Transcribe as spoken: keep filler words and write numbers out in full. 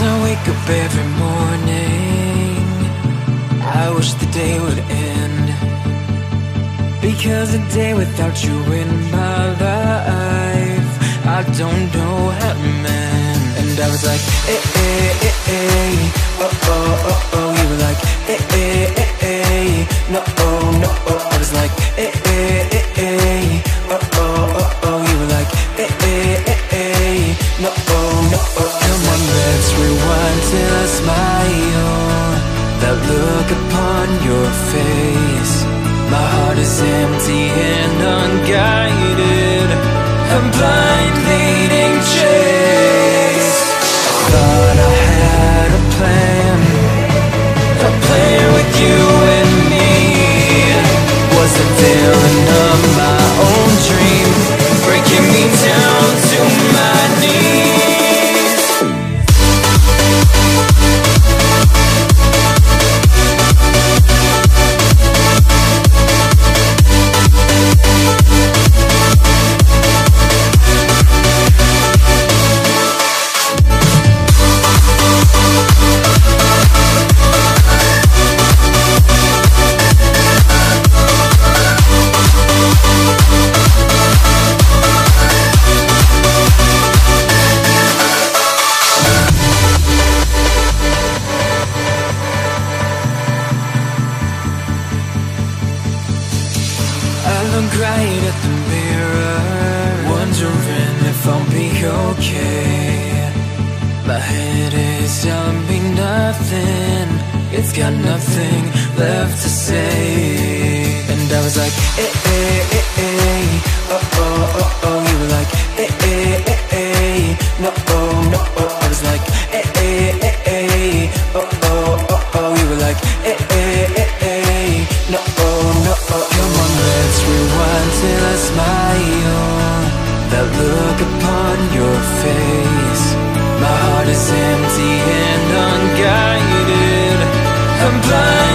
I wake up every morning, I wish the day would end, because a day without you in my life, I don't know how to mend. And I was like, eh, eh, eh, eh, oh, oh, oh, oh. You were like, eh, eh, eh, eh, no, oh, no, oh. I was like, eh, eh, eh, eh, oh, oh, oh, oh. You were like, eh, eh, eh, eh, no, oh, no, oh. Come on, let's rewind till I smile, that look upon your face. My heart is empty and unguided, a blind leading chase. Thought I had a plan, a plan with you and me. Was the villain of my own dream, breaking me down to my knees. Right at the mirror, wondering if I'll be okay. My head is telling me nothing, it's got nothing left to say. And I was like, eh, eh, eh, eh, oh, oh, oh, oh. You were like, eh, eh, eh, eh, no, oh, no, oh. I was like, eh, eh, eh, eh, oh, oh, oh, oh. You were like, eh, eh, eh, eh, no, oh, no, oh. Come on, let's rewind till I smile, that look upon your face. My heart is empty and unguided, I'm blind